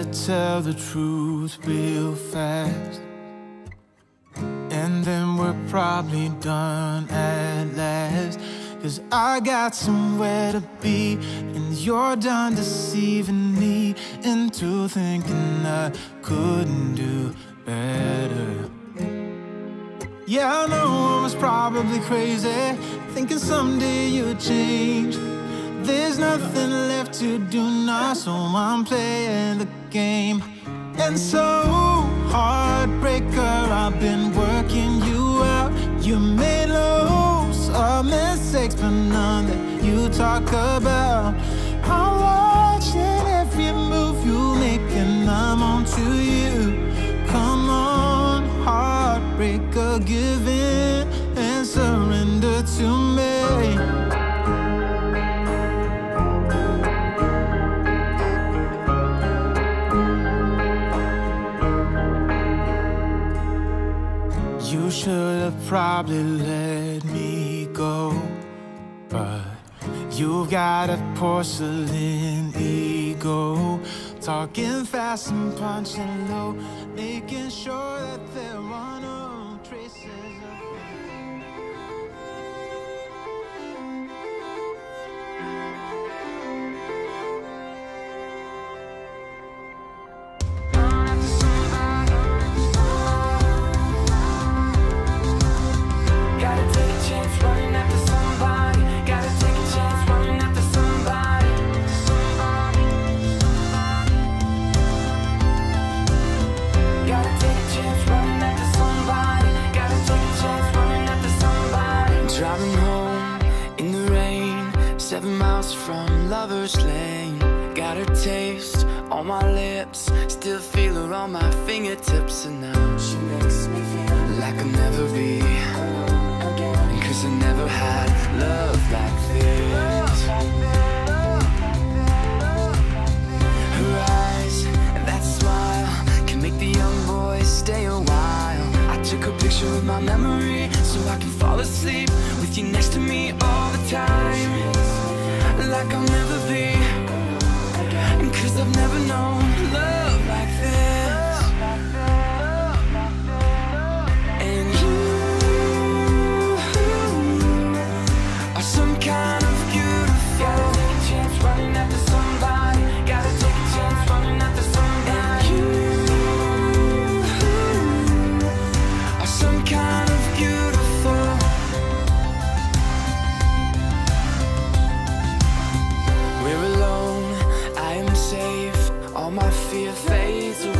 tell the truth real fast, and then we're probably done at last. 'Cause I got somewhere to be, and you're done deceiving me into thinking I couldn't do better. Yeah, I know I was probably crazy, thinking someday you'd change. There's nothing left to do now, so I'm playing the game. And so, heartbreaker, I've been working you out. You made loads of mistakes, but none that you talk about. I'm watching every move you make, and I'm on to you. Come on, heartbreaker, give in and surrender to me. You should have probably let me go, but you've got a porcelain ego, talking fast and punching low, making sure that there are no traces of from Lover's Lane. Got her taste on my lips, still feel her on my fingertips, and now she makes me feel like I'll never be again. 'Cause I never had love like this. Her eyes and that smile can make the young boys stay a while. I took a picture of my memory so I can fall asleep with you next to me all the time, like I'll never be, 'cause I've never known love like this. And you are some kind of beautiful. Gotta take a chance running after somebody. Gotta take a chance running after somebody. And you are some kind of beautiful. We're alone, I am safe, all my fear fades away.